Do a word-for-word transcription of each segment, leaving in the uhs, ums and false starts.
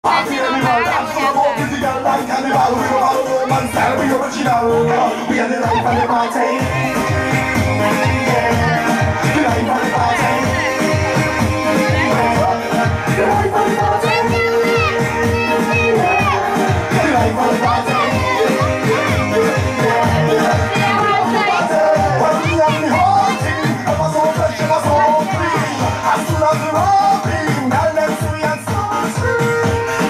Party animal, dance for more physical like cannibal. We don't have no man style, we original. We are the life of the party. Yeah, the life of the party. The life of the party. The life of the party. When we have the whole team, I was so fresh and I was so free. As soon as we walk in, girl, them free and so free.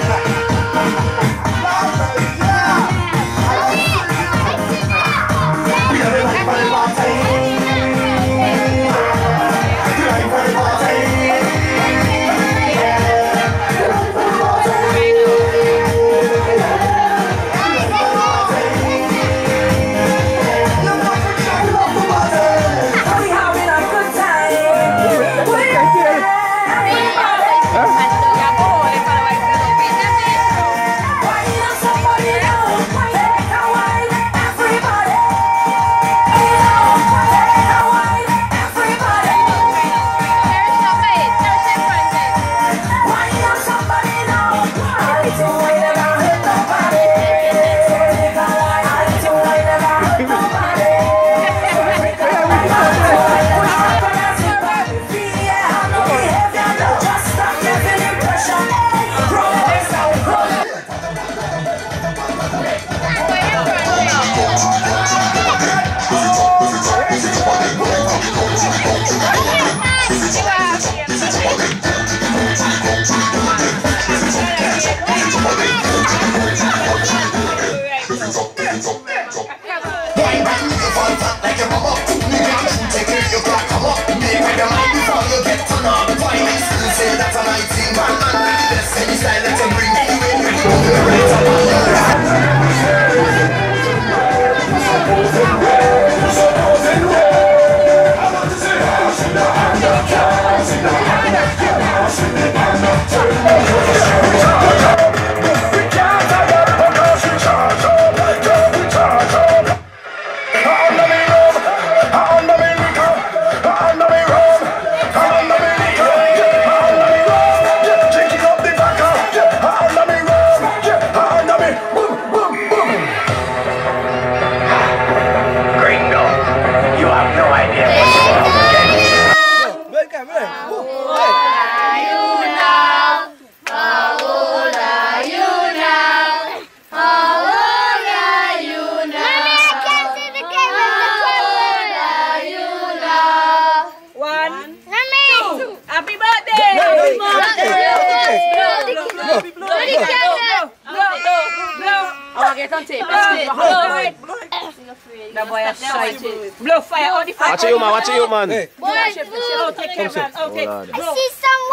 Watch it, you man. Watch it, you man. Hey. Boy, oh, take care, man. Okay. Oh, I see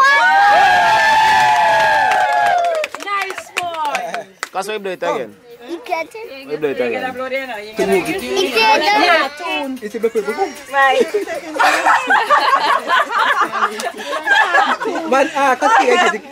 someone. Nice boy. Cause we blow it again. You get it? We blow it again. It's a bit Right. Man, ah, kasi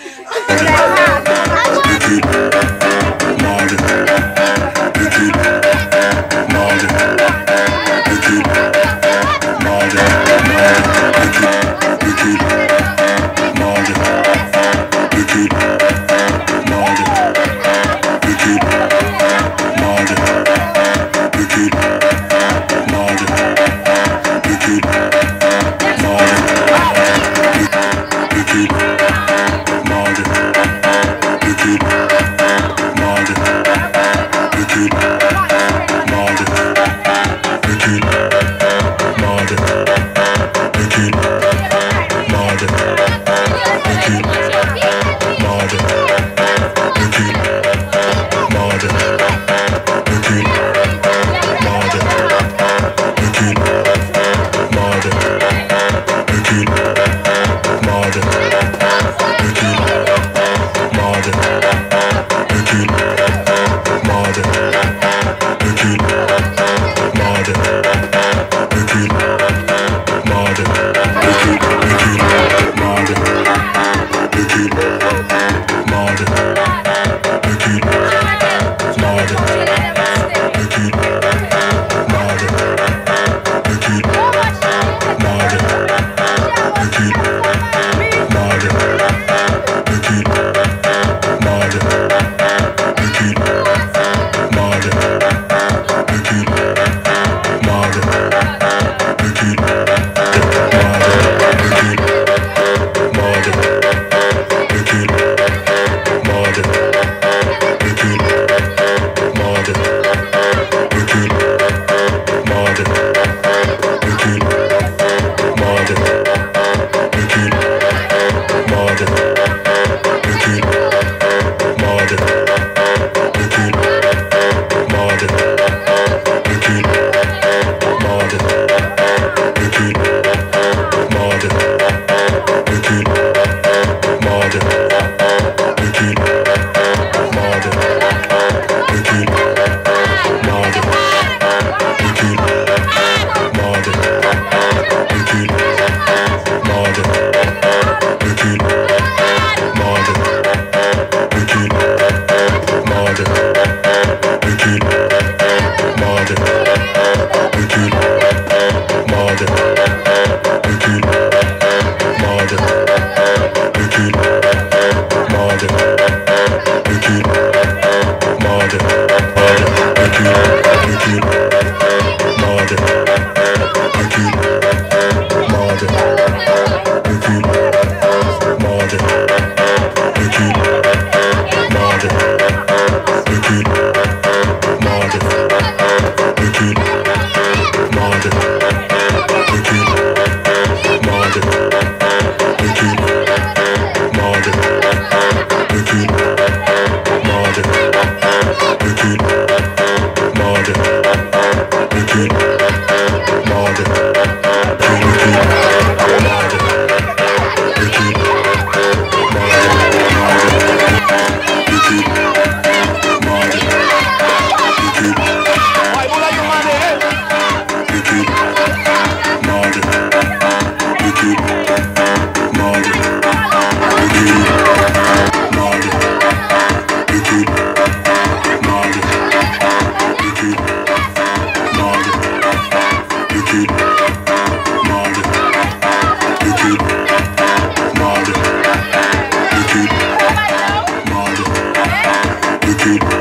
Murder. Wicked.